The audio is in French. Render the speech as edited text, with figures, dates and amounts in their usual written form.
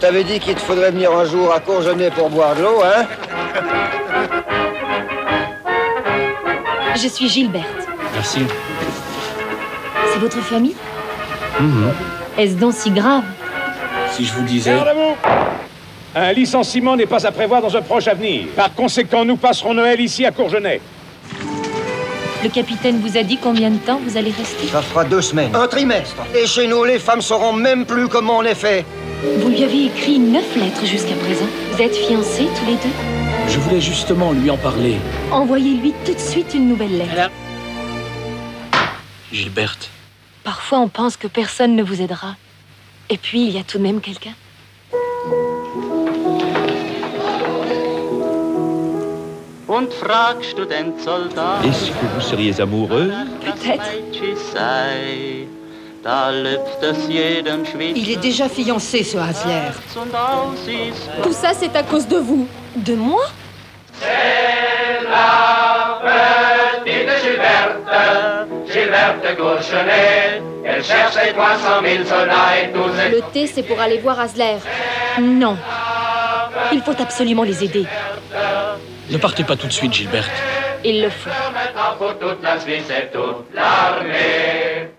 t'avais dit qu'il te faudrait venir un jour à Courgenay pour boire de l'eau, hein? Je suis Gilberte. Merci. C'est votre famille? Est-ce donc si grave? Si je vous disais... Garde à vous! Un licenciement n'est pas à prévoir dans un proche avenir. Par conséquent, nous passerons Noël ici à Courgenay. Le capitaine vous a dit combien de temps vous allez rester? Ça fera 2 semaines. Un trimestre. Et chez nous, les femmes sauront même plus comment on est fait. Vous lui avez écrit 9 lettres jusqu'à présent. Vous êtes fiancés tous les deux? Je voulais justement lui en parler. Envoyez-lui tout de suite une nouvelle lettre. Gilberte. Parfois, on pense que personne ne vous aidera. Et puis, il y a tout de même quelqu'un. Est-ce que vous seriez amoureuse? Peut-être. Il est déjà fiancé, ce Hasler. Tout ça, c'est à cause de vous. De moi? C'est la petite Gilberte de Courgenay. Elle cherche ses 300 000 soldats et tous Le thé, c'est pour aller voir Hasler. Non. Il faut absolument les aider. Ne partez pas tout de suite, Gilberte. Il le faut. Maintenant pour toute la Suisse et toute l'armée.